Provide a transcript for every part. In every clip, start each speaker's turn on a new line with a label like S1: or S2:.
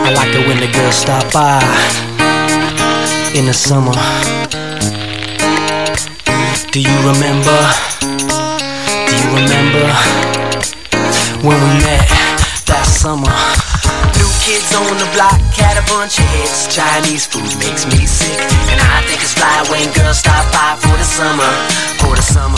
S1: I like it when the girls stop by in the summer. Do you remember? Do you remember when we met that summer? New kids on the block had a bunch of hits. Chinese food makes me sick, and I think it's fly when girls stop by for the summer. For the summer,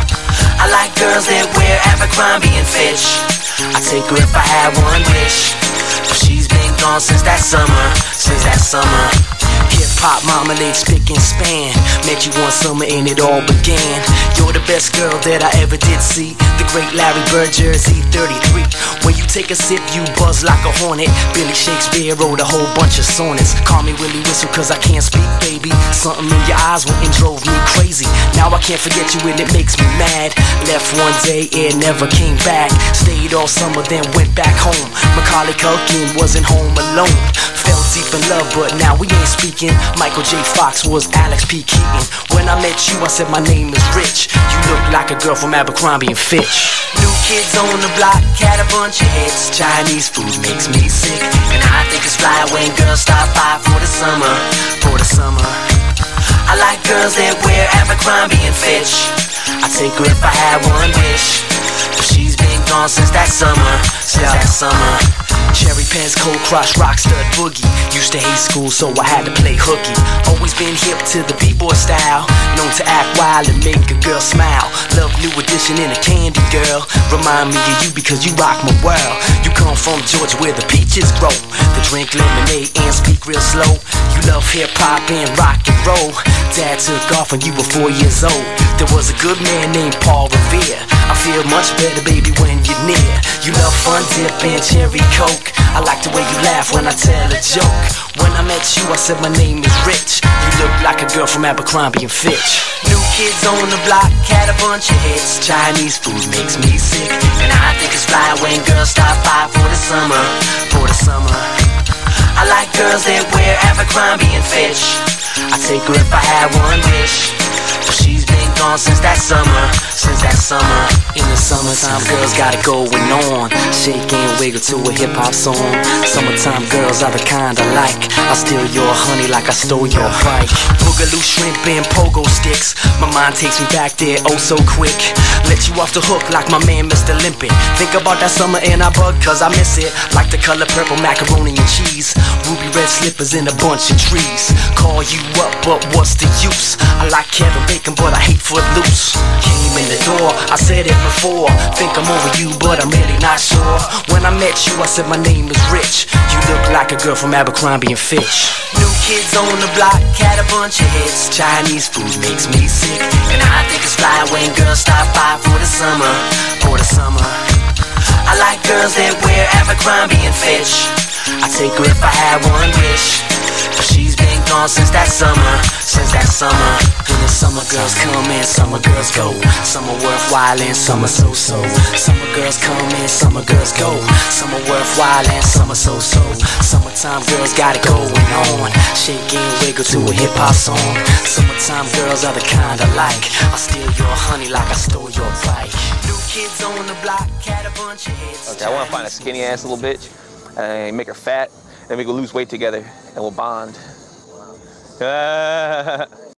S1: I like girls that wear Abercrombie and Fitch. I'd take her if I had one wish, but she's been gone since that summer. Since that summer. Hip-hop marmalade, spick and span. Met you one summer and it all began. You're the best girl that I ever did see. The great Larry Bird, Jersey 33. When you take a sip, you buzz like a hornet. Billy Shakespeare wrote a whole bunch of sonnets. Call me Willie Whistle cause I can't speak, baby. Something in your eyes went and drove me crazy. Now I can't forget you and it makes me mad. Left one day, it never came back. Stayed all summer, then went back home. Macaulay Culkin wasn't home alone. Fell deep in love, but now we ain't speaking. Michael J. Fox was Alex P. Keaton. When I met you, I said my name is Rich. You look like a girl from Abercrombie and Fitch. New kids on the block had a bunch of hits. Chinese food makes me sick, and I think it's fly when girls stop by for the summer. For the summer, I like girls that wear Abercrombie and Fitch. I'd take her if I had one wish, but she's been gone since that summer. Since that summer. Cherry pants, cold crush, rock stud boogie. Used to hate school, so I had to play hooky. Always been hip to the b-boy style, known to act wild and make a girl smile. Love New Edition in a candy girl. Remind me of you because you rock my world. You come from Georgia where the peaches grow. They drink lemonade and speak real slow. You love hip-hop and rock and roll. Dad took off when you were 4 years old. There was a good man named Paul Revere. I feel much better, baby, when you're near. You love fun dip and cherry coke. I like the way you laugh when I tell a joke. When I met you, I said my name is Rich. You look like a girl from Abercrombie and Fitch. New kids on the block had a bunch of hits. Chinese food makes me sick, and I think it's fly when girls stop by for the summer. For the summer, I like girls that wear Abercrombie and Fitch. I'd take her if I had one wish, but she's been gone since that summer. Since that summer. In the summertime, girls got it going on. Shake and wiggle to a hip-hop song. Summertime girls are the kind I like. I steal your honey like I stole your bike. Boogaloo, shrimp, and pogo sticks. My mind takes me back there oh so quick. Let you off the hook like my man Mr. Limpin'. Think about that summer and I bug cause I miss it. Like the color purple macaroni and cheese. Ruby red slippers in a bunch of trees. Call you up, but what's the use? I like Kevin Bacon, but I hate Footloose. Came in the door, I said it before. Think I'm over you, but I'm really not sure. When I met you, I said my name is Rich. You look like a girl from Abercrombie and Fitch. New kids on the block had a bunch of hits. Chinese food makes me sick, and I think it's fly when girls stop by for the summer. For the summer, I like girls that wear Abercrombie and Fitch. I'd take her if I had one wish, but she's been gone since that summer. Since that summer. In the summer girls come and summer girls go. Some are worthwhile and some are so-so. Summer girls come and summer girls go. Some are worthwhile and some are so-so. Summertime girls got it going on. Shake and wiggle to a hip-hop song. Summertime girls are the kind I like. I steal your honey like I stole your bike. New kids on the block had a bunch of hits.
S2: Okay, I want to find a skinny ass little bitch and make her fat, and we go lose weight together and we'll bond.